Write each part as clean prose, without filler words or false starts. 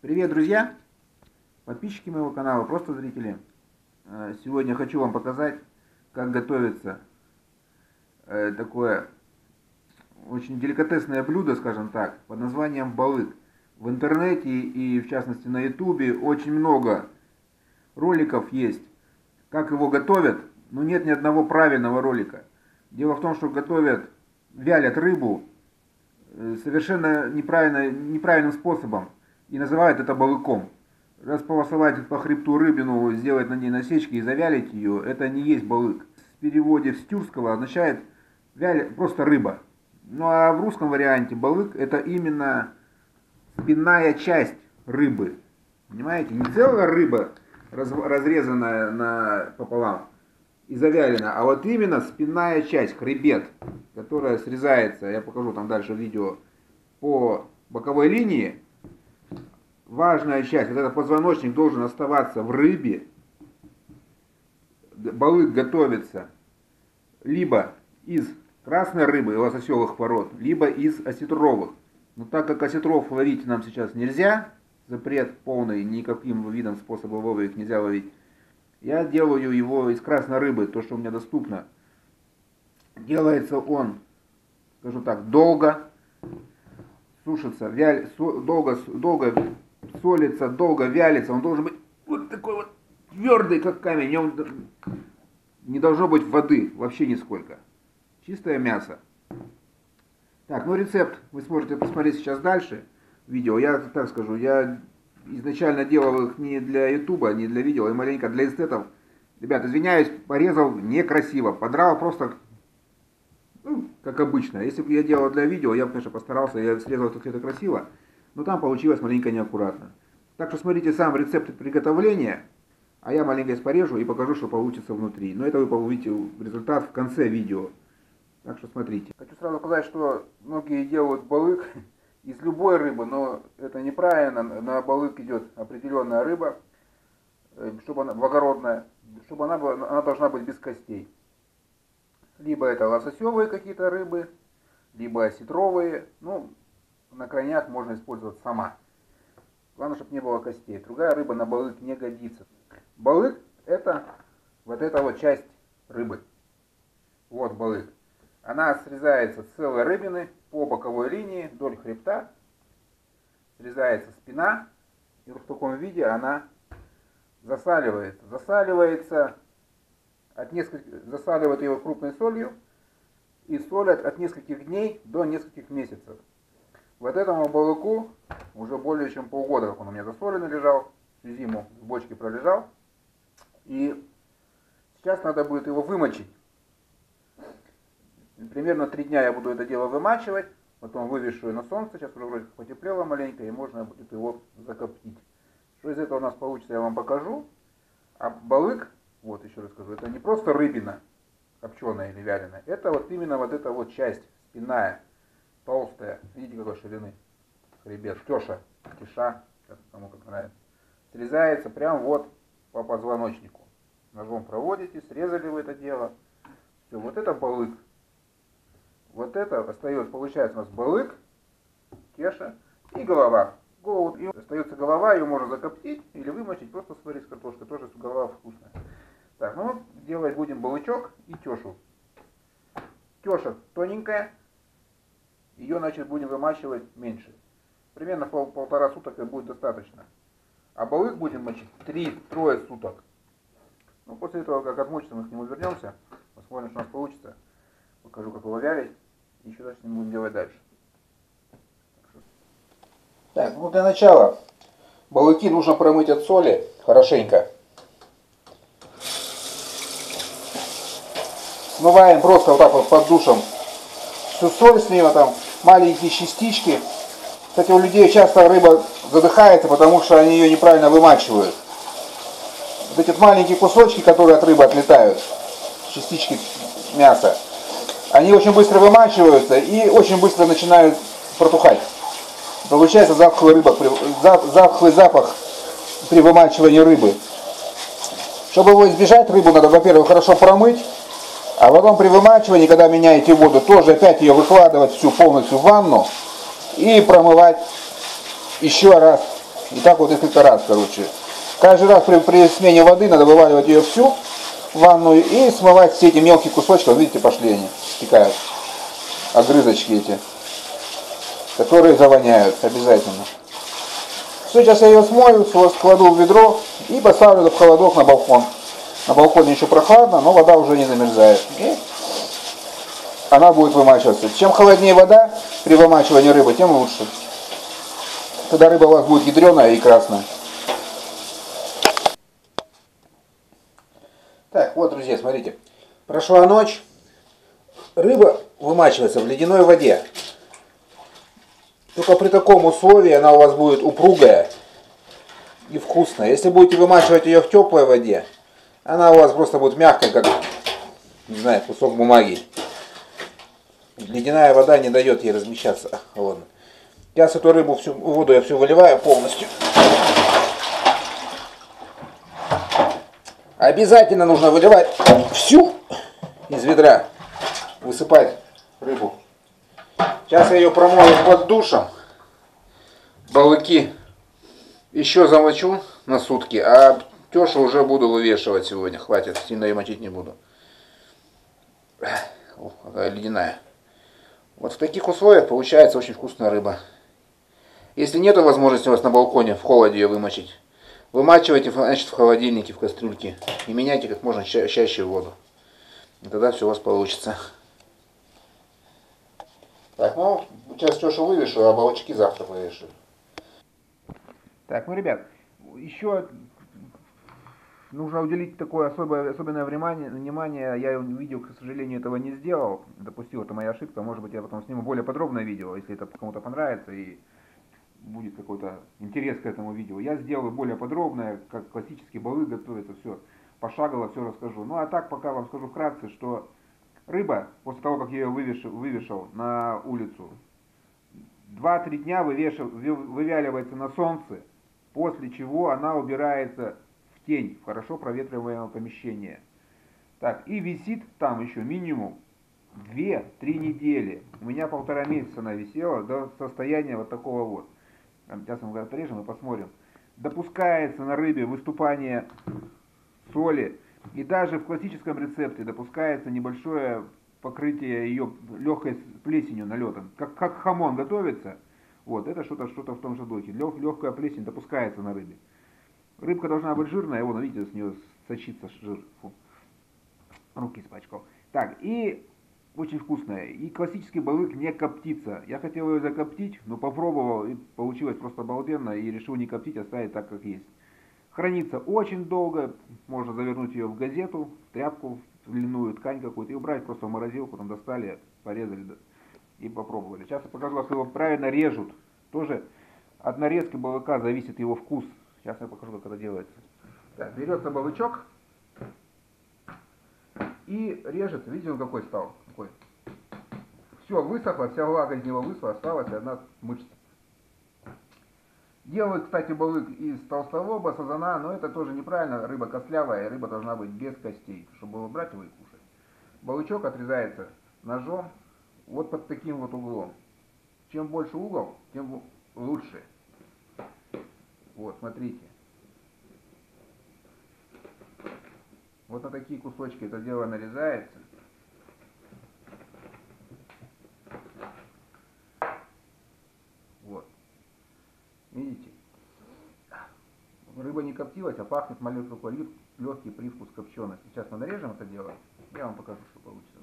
Привет, друзья, подписчики моего канала, просто зрители. Сегодня хочу вам показать, как готовится такое очень деликатесное блюдо, скажем так, под названием балык. В интернете и в частности на ютубе очень много роликов есть, как его готовят, но нет ни одного правильного ролика. Дело в том, что вялят рыбу совершенно неправильным способом. И называют это балыком. Располосовать по хребту рыбину, сделать на ней насечки и завялить ее, это не есть балык. В переводе с тюркского означает просто рыба. Ну а в русском варианте балык это именно спинная часть рыбы. Понимаете? Не целая рыба, разрезанная пополам и завялена, а вот именно спинная часть, хребет, которая срезается, я покажу там дальше видео, по боковой линии. Важная часть, вот этот позвоночник должен оставаться в рыбе. Балык готовится либо из красной рыбы, лососевых пород, либо из осетровых. Но так как осетров ловить нам сейчас нельзя, запрет полный, никаким видом способа ловли их нельзя ловить, я делаю его из красной рыбы, то, что у меня доступно. Делается он, скажу так, долго, сушится, долго солится, долго вялится. Он должен быть вот такой вот твердый, как камень. В нем не должно быть воды вообще нисколько. Чистое мясо. Так, ну рецепт вы сможете посмотреть сейчас дальше. Видео. Я так скажу, я изначально делал их не для ютуба, не для видео, а маленько для эстетов. Ребят, извиняюсь, порезал некрасиво. Подрал просто, ну, как обычно. Если бы я делал для видео, я бы, конечно, постарался, я срезал это красиво. Но там получилось маленько неаккуратно. Так что смотрите сам рецепт приготовления, а я маленько порежу и покажу, что получится внутри. Но это вы увидите результат в конце видео. Так что смотрите. Хочу сразу сказать, что многие делают балык из любой рыбы, но это неправильно. На балык идет определенная рыба, чтобы она благородная, чтобы она должна быть без костей. Либо это лососевые какие-то рыбы, либо осетровые. Ну, на крайняк можно использовать сама. Главное, чтобы не было костей. Другая рыба на балык не годится. Балык это вот эта вот часть рыбы. Вот балык. Она срезается с целой рыбины по боковой линии вдоль хребта. Срезается спина. И в таком виде она засаливается. Засаливают ее крупной солью. И солят от нескольких дней до нескольких месяцев. Вот этому балыку уже более чем полгода, как он у меня засоленный лежал, всю зиму в бочке пролежал. И сейчас надо будет его вымочить. Примерно 3 дня я буду это дело вымачивать, потом вывешу на солнце, сейчас уже вроде потеплело маленько, и можно будет его закоптить. Что из этого у нас получится, я вам покажу. А балык, вот еще раз скажу, это не просто рыбина, копченая или вяленая, это вот именно вот эта вот часть спинная. Толстая, видите какой ширины хребет, киша, кому как нравится, срезается прям вот по позвоночнику. Ножом проводите, срезали вы это дело. Все, вот это балык. Вот это остается, получается у нас балык, кеша и голова. И остается голова, ее можно закоптить или вымочить, просто сварить с картошкой, тоже голова вкусная. Так, ну делать будем балычок и кешу. Кеша тоненькая. Ее, значит, будем вымачивать меньше. Примерно 1,5 суток будет достаточно. А балык будем мочить 3-3 суток. Ну, после этого, как отмочится, мы к нему вернемся. Посмотрим, что у нас получится. Покажу, как его вялить. И еще дальше будем делать дальше. Так, ну для начала балыки нужно промыть от соли хорошенько. Смываем просто вот так вот под душем всю соль с нее, там маленькие частички. Кстати, у людей часто рыба задыхается, потому что они ее неправильно вымачивают. Вот эти маленькие кусочки, которые от рыбы отлетают, частички мяса, они очень быстро вымачиваются и очень быстро начинают протухать. Получается затхлый запах при вымачивании рыбы. Чтобы его избежать, рыбу надо, во-первых, хорошо промыть. А потом при вымачивании, когда меняете воду, тоже опять ее выкладывать всю полностью в ванну и промывать еще раз И так вот несколько раз, короче. Каждый раз при смене воды надо вываливать ее всю в ванную и смывать все эти мелкие кусочки. Вот видите, пошли они, стекают. Огрызочки эти, которые завоняют обязательно. Все, сейчас я ее смою, складу в ведро и поставлю в холодок на балкон. На балконе еще прохладно, но вода уже не замерзает. И она будет вымачиваться. Чем холоднее вода при вымачивании рыбы, тем лучше. Тогда рыба у вас будет ядреная и красная. Так, вот, друзья, смотрите. Прошла ночь. Рыба вымачивается в ледяной воде. Только при таком условии она у вас будет упругая и вкусная. Если будете вымачивать ее в теплой воде, она у вас просто будет мягкая, как, не знаю, кусок бумаги. Ледяная вода не дает ей размещаться. Ладно. Сейчас эту рыбу, всю воду я всю выливаю полностью. Обязательно нужно выливать всю из ведра. Высыпать рыбу. Сейчас я ее промою под душем. Балыки еще замочу на сутки, а тёшу уже буду вывешивать сегодня. Хватит, сильно ее мочить не буду. О, какая ледяная. Вот в таких условиях получается очень вкусная рыба. Если нет возможности у вас на балконе в холоде ее вымочить, вымачивайте, значит, в холодильнике, в кастрюльке. И меняйте как можно чаще воду. И тогда все у вас получится. Так, ну, сейчас тёшу вывешу, а балычки завтра повешу. Так, ну, ребят, еще нужно уделить такое особенное внимание. Я видео, к сожалению, этого не сделал. Допустил, это моя ошибка. Может быть, я потом сниму более подробное видео, если это кому-то понравится и будет какой-то интерес к этому видео. Я сделаю более подробное, как классический балык готовится, все пошагово, все расскажу. Ну, а так, пока вам скажу вкратце, что рыба, после того, как я ее вывешал на улицу, 2-3 дня вывяливается на солнце, после чего она убирается в тень, в хорошо проветриваемое помещение. Так, и висит там еще минимум 2-3 недели. У меня 1,5 месяца она висела до состояния вот такого вот. Сейчас мы отрежем и посмотрим. Допускается на рыбе выступание соли. И даже в классическом рецепте допускается небольшое покрытие ее легкой плесенью, налетом. Как хамон готовится, вот, это что-то в том же духе. Легкая плесень допускается на рыбе. Рыбка должна быть жирная, вон, видите, с нее сочится жир. Фу. Руки испачкал. Так, и очень вкусная. И классический балык не коптится. Я хотел ее закоптить, но попробовал, и получилось просто обалденно, и решил не коптить, оставить так, как есть. Хранится очень долго, можно завернуть ее в газету, в тряпку, в льняную ткань какую-то и убрать просто в морозилку, потом достали, порезали и попробовали. Сейчас я покажу, как его правильно режут. Тоже от нарезки балыка зависит его вкус. Сейчас я покажу, как это делается. Так, берется балычок и режется. Видите, он какой стал? Какой? Все, высохло, вся влага из него высохла, осталась одна мышца. Делают, кстати, балык из толстолоба, сазана, но это тоже неправильно. Рыба костлявая, рыба должна быть без костей, чтобы было брать его и кушать. Балычок отрезается ножом вот под таким вот углом. Чем больше угол, тем лучше. Вот, смотрите. Вот на такие кусочки это дело нарезается. Вот. Видите? Рыба не коптилась, а пахнет маленький такой легкий привкус копчености. Сейчас мы нарежем это дело, я вам покажу, что получится.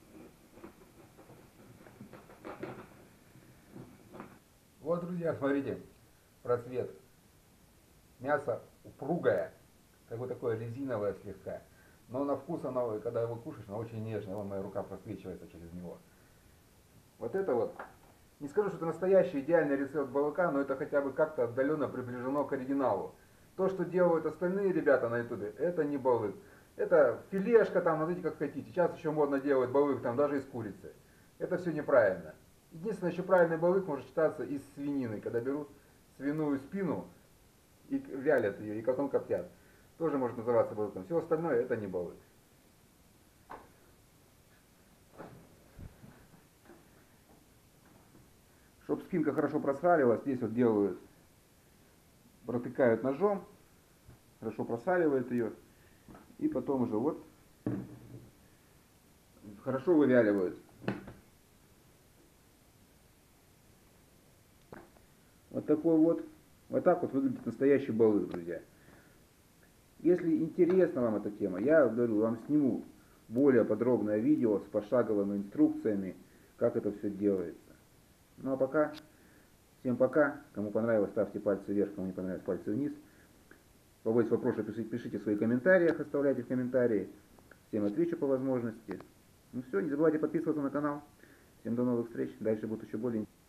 Вот, друзья, смотрите, просвет. Мясо упругое, как бы такое резиновое слегка. Но на вкус оно, когда его кушаешь, оно очень нежное. Вон моя рука просвечивается через него. Вот это вот. Не скажу, что это настоящий идеальный рецепт балыка, но это хотя бы как-то отдаленно приближено к оригиналу. То, что делают остальные ребята на ютубе, это не балык. Это филешка там, назовите как хотите. Сейчас еще модно делать балык там даже из курицы. Это все неправильно. Единственное, еще правильный балык может считаться из свинины, когда берут свиную спину и вялят ее, и потом коптят. Тоже может называться балыком. Все остальное это не балык. Чтобы спинка хорошо просралилась, здесь вот делают протыкают ножом, хорошо просаливают ее, и потом уже вот хорошо вывяливают. Вот такой вот, вот так вот выглядит настоящий балык, друзья. Если интересна вам эта тема, я говорю, вам сниму более подробное видео с пошаговыми инструкциями, как это все делается. Ну а пока, всем пока. Кому понравилось, ставьте пальцы вверх, кому не понравилось, пальцы вниз. По быть вопросы пишите в своих комментариях, оставляйте в комментарии. Всем отвечу по возможности. Ну все, не забывайте подписываться на канал. Всем до новых встреч. Дальше будет еще более интересно.